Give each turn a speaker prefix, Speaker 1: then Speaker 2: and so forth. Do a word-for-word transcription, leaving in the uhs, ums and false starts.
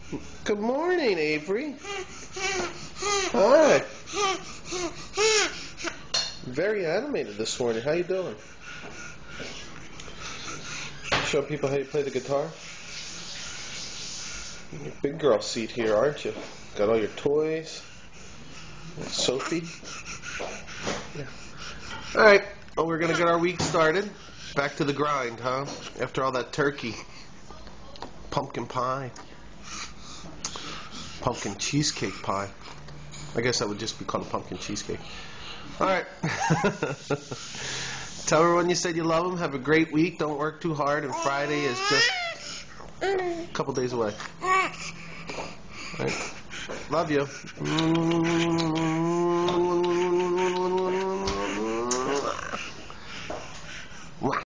Speaker 1: Good morning, Avery. Hi. Very animated this morning. How you doing? Show people how you play the guitar. You're a big girl seat here, aren't you? Got all your toys. Sophie. Yeah. All right. Well, we're gonna get our week started. Back to the grind, huh? After all that turkey, pumpkin pie, pumpkin cheesecake pie. I guess that would just be called a pumpkin cheesecake. All right. Tell everyone you said you love them. Have a great week. Don't work too hard. And Friday is just a couple days away. All right. Love you.